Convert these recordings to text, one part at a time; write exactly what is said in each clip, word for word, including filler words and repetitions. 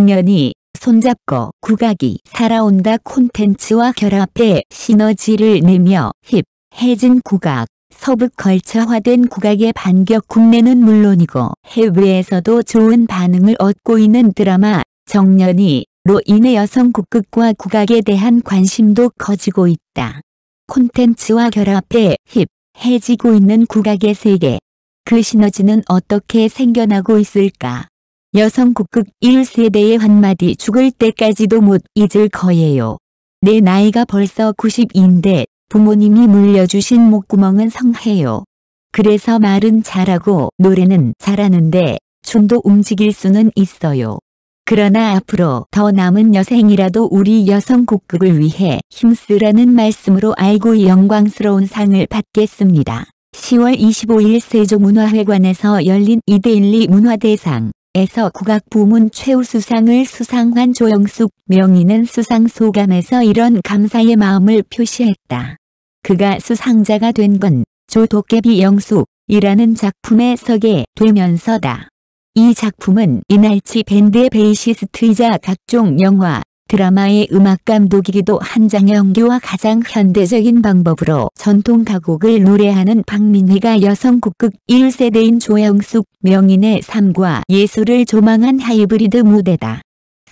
정연이 손잡고 국악이 살아온다 콘텐츠와 결합해 시너지를 내며 힙해진 국악, 서부 걸쳐화된 국악의 반격 국내는 물론이고 해외에서도 좋은 반응을 얻고 있는 드라마 정연이로 인해 여성 국극과 국악에 대한 관심도 커지고 있다. 콘텐츠와 결합해 힙해지고 있는 국악의 세계. 그 시너지는 어떻게 생겨나고 있을까? 여성 국극 일 세대의 한마디 죽을 때까지도 못 잊을 거예요. 내 나이가 벌써 구십인데 부모님이 물려주신 목구멍은 성해요. 그래서 말은 잘하고 노래는 잘하는데 춤도 움직일 수는 있어요. 그러나 앞으로 더 남은 여생이라도 우리 여성 국극을 위해 힘쓰라는 말씀으로 알고 영광스러운 상을 받겠습니다. 시월 이십오일 세종문화회관에서 열린 이데일리 문화대상 에서 국악 부문 최우수상을 수상한 조영숙 명인은 수상 소감에서 이런 감사의 마음을 표시했다. 그가 수상자가 된 건 조도깨비 영숙이라는 작품에 서게 되면서다. 이 작품은 이날치 밴드의 베이시스트이자 각종 영화, 드라마의 음악감독이기도 한 장영규와 가장 현대적인 방법으로 전통 가곡을 노래하는 박민희가 여성 국극 일 세대인 조영숙 명인의 삶과 예술을 조망한 하이브리드 무대다.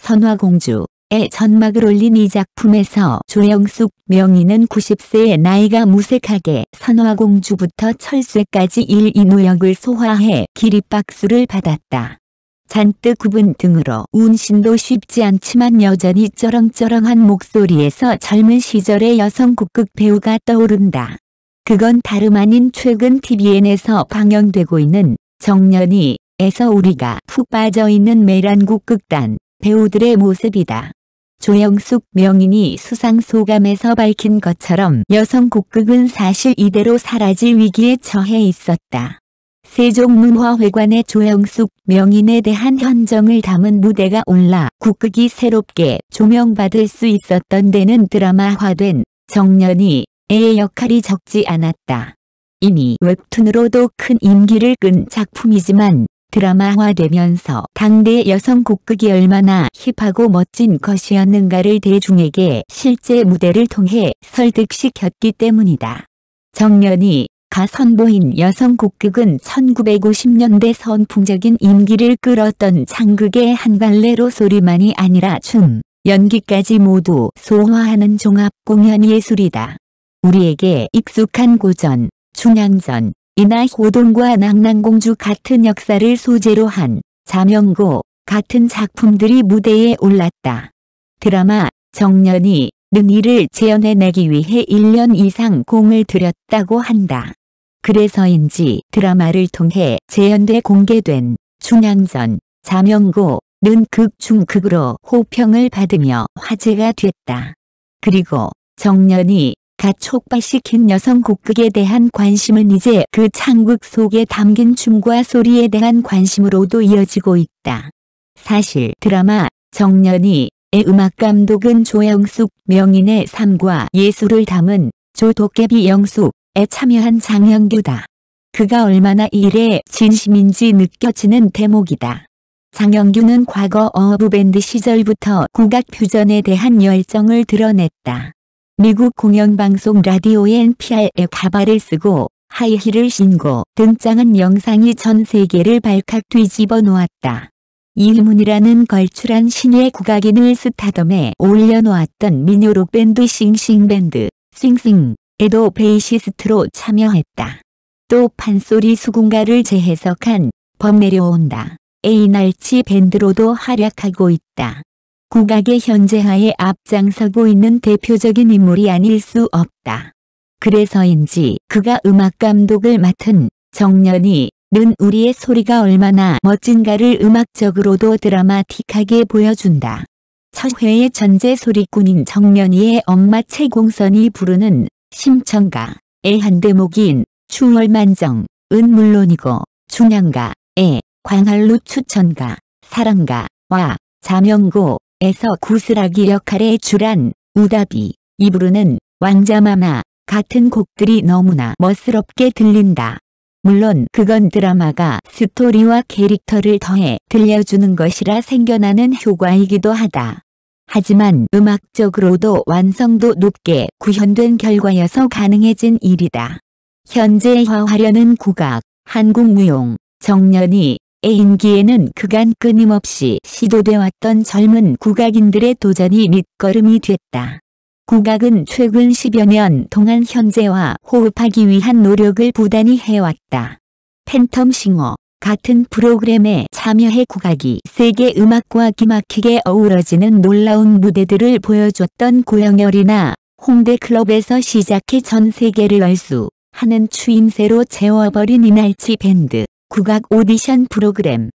선화공주의 전막을 올린 이 작품에서 조영숙 명인은 구십세의 나이가 무색하게 선화공주부터 철쇠까지 일인오 역을 소화해 기립박수를 받았다. 잔뜩 굽은 등으로 운신도 쉽지 않지만 여전히 쩌렁쩌렁한 목소리에서 젊은 시절의 여성 국극 배우가 떠오른다. 그건 다름 아닌 최근 티비엔에서 방영되고 있는 정연이에서 우리가 푹 빠져있는 메란국 극단 배우들의 모습이다. 조영숙 명인이 수상 소감에서 밝힌 것처럼 여성 국극은 사실 이대로 사라질 위기에 처해 있었다. 세종문화회관에 조영숙 명인에 대한 현정을 담은 무대가 올라 국극이 새롭게 조명받을 수 있었던 데는 드라마화된 정연이의 역할이 적지 않았다. 이미 웹툰으로도 큰 인기를 끈 작품이지만 드라마화되면서 당대의 여성 국극이 얼마나 힙하고 멋진 것이었는가를 대중에게 실제 무대를 통해 설득시켰기 때문이다. 정연이 가 선보인 여성 국극은 천구백오십년대 선풍적인 인기를 끌었던 장극의 한 갈래로 소리만이 아니라 춤, 연기까지 모두 소화하는 종합 공연 예술이다. 우리에게 익숙한 고전, 춘향전, 이나 호동과 낭랑공주 같은 역사를 소재로 한 자명고 같은 작품들이 무대에 올랐다. 드라마 정연이는 이를 재현해내기 위해 일 년 이상 공을 들였다고 한다. 그래서인지 드라마를 통해 재현돼 공개된 춘향전, 자명고는 극 중 극으로 호평을 받으며 화제가 됐다. 그리고 정연이가 촉발시킨 여성 국극에 대한 관심은 이제 그 창극 속에 담긴 춤과 소리에 대한 관심으로도 이어지고 있다. 사실 드라마 정연이의 음악감독은 조영숙 명인의 삶과 예술을 담은 조도깨비 영숙 에 참여한 장영규다. 그가 얼마나 이 일에 진심인지 느껴지는 대목이다. 장영규는 과거 어부밴드 시절부터 국악 퓨전에 대한 열정을 드러냈다. 미국 공영방송 라디오 엔피알의 가발을 쓰고 하이힐을 신고 등장한 영상이 전 세계를 발칵 뒤집어 놓았다. 이희문이라는 걸출한 신예 국악인을 스타덤에 올려놓았던 민요록 밴드 싱싱밴드 싱싱 에도 베이시스트로 참여했다. 또 판소리 수군가를 재해석한 범 내려온다. 에이날치 밴드로도 활약하고 있다. 국악의 현재화에 앞장서고 있는 대표적인 인물이 아닐 수 없다. 그래서인지 그가 음악감독을 맡은 정연이는 우리의 소리가 얼마나 멋진가를 음악적으로도 드라마틱하게 보여준다. 첫 회의 전제 소리꾼인 정연이의 엄마 최공선이 부르는 심청가의 한 대목인 추월만정은 물론이고 춘향가의 광활루 추천가, 사랑가와 자명고에서 구슬아기 역할에 출한 우다비, 이 부르는 왕자마마 같은 곡들이 너무나 멋스럽게 들린다. 물론 그건 드라마가 스토리와 캐릭터를 더해 들려주는 것이라 생겨나는 효과이기도 하다. 하지만 음악적으로도 완성도 높게 구현된 결과여서 가능해진 일이다. 현재화하려는 국악, 한국무용, 정년이 A인기에는 그간 끊임없이 시도돼왔던 젊은 국악인들의 도전이 밑거름이 됐다. 국악은 최근 십여 년 동안 현재와 호흡하기 위한 노력을 부단히 해왔다. 팬텀싱어 같은 프로그램에 참여해 국악이 세계 음악과 기막히게 어우러지는 놀라운 무대들을 보여줬던 고영열이나 홍대 클럽에서 시작해 전 세계를 얼쑤하는 추임새로 채워버린 이날치 밴드, 국악 오디션 프로그램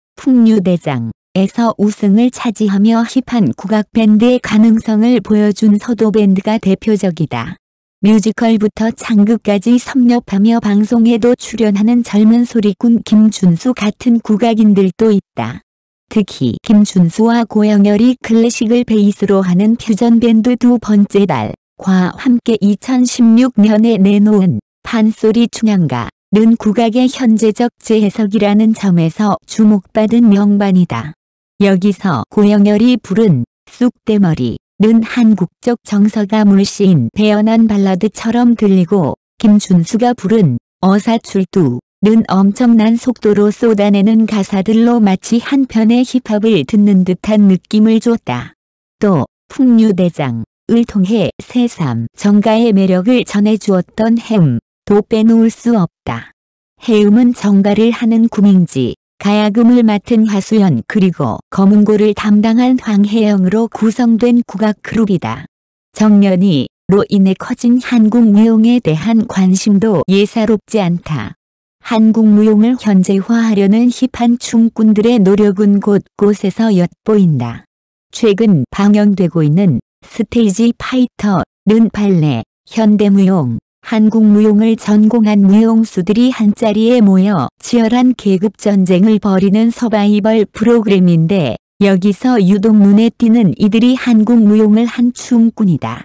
풍류대장에서 우승을 차지하며 힙한 국악 밴드의 가능성을 보여준 서도밴드가 대표적이다. 뮤지컬부터 창극까지 섭렵하며 방송에도 출연하는 젊은 소리꾼 김준수 같은 국악인들도 있다. 특히 김준수와 고영열이 클래식을 베이스로 하는 퓨전 밴드 두 번째 달과 함께 이천십육 년에 내놓은 판소리 춘향가는 국악의 현재적 재해석이라는 점에서 주목받은 명반이다. 여기서 고영열이 부른 쑥대머리 는 한국적 정서가 물씬 배어난 발라드처럼 들리고 김준수가 부른 어사출두는 엄청난 속도로 쏟아내는 가사들로 마치 한 편의 힙합을 듣는 듯한 느낌을 줬다. 또 풍류대장을 통해 새삼 정가의 매력을 전해주었던 해음도 빼놓을 수 없다. 해음은 정가를 하는 구명지, 가야금을 맡은 하수연 그리고 검은고를 담당한 황혜영으로 구성된 국악 그룹이다. 정년이로 인해 커진 한국무용에 대한 관심도 예사롭지 않다. 한국무용을 현재화하려는 힙한 춤꾼들의 노력은 곳곳에서 엿보인다. 최근 방영되고 있는 스테이지 파이터는 발레, 현대무용, 한국무용을 전공한 무용수들이 한자리에 모여 치열한 계급전쟁을 벌이는 서바이벌 프로그램인데 여기서 유독 눈에 띄는 이들이 한국무용을 한 춤꾼이다.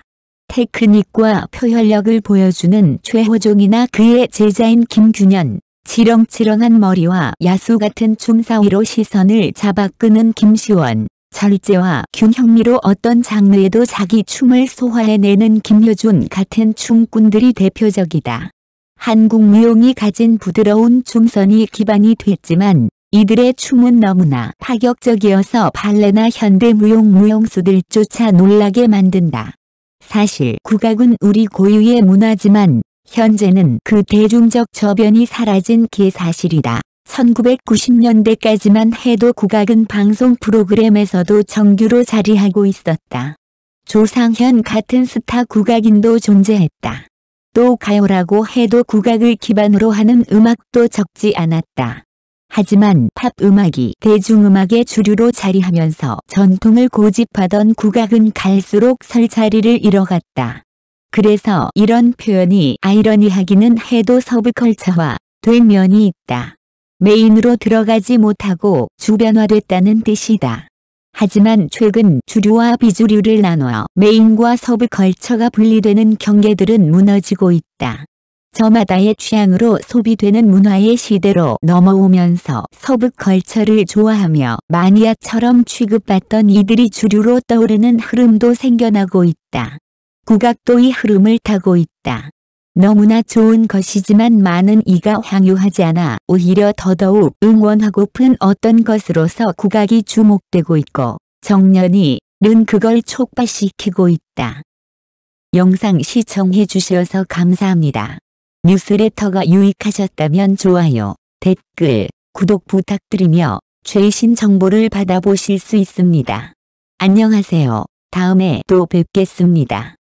테크닉과 표현력을 보여주는 최호종이나 그의 제자인 김균현, 지렁지렁한 머리와 야수 같은 춤사위로 시선을 잡아끄는 김시원, 절제와 균형미로 어떤 장르에도 자기 춤을 소화해내는 김효준 같은 춤꾼들이 대표적이다. 한국 무용이 가진 부드러운 춤선이 기반이 됐지만 이들의 춤은 너무나 파격적이어서 발레나 현대무용 무용수들조차 놀라게 만든다. 사실 국악은 우리 고유의 문화지만 현재는 그 대중적 저변이 사라진 게 사실이다. 천구백구십 년대까지만 해도 국악은 방송 프로그램에서도 정규로 자리하고 있었다. 조상현 같은 스타 국악인도 존재했다. 또 가요라고 해도 국악을 기반으로 하는 음악도 적지 않았다. 하지만 팝 음악이 대중음악의 주류로 자리하면서 전통을 고집하던 국악은 갈수록 설 자리를 잃어갔다. 그래서 이런 표현이 아이러니하기는 해도 서브컬처화 된 면이 있다. 메인으로 들어가지 못하고 주변화됐다는 뜻이다. 하지만 최근 주류와 비주류를 나눠 메인과 서브컬처가 분리되는 경계들은 무너지고 있다. 저마다의 취향으로 소비되는 문화의 시대로 넘어오면서 서브컬처를 좋아하며 마니아처럼 취급받던 이들이 주류로 떠오르는 흐름도 생겨나고 있다. 국악도 이 흐름을 타고 있다. 너무나 좋은 것이지만 많은 이가 향유하지 않아 오히려 더더욱 응원하고픈 어떤 것으로서 국악이 주목되고 있고 정년이는 그걸 촉발시키고 있다. 영상 시청해 주셔서 감사합니다. 뉴스레터가 유익하셨다면 좋아요, 댓글, 구독 부탁드리며 최신 정보를 받아보실 수 있습니다. 안녕하세요. 다음에 또 뵙겠습니다.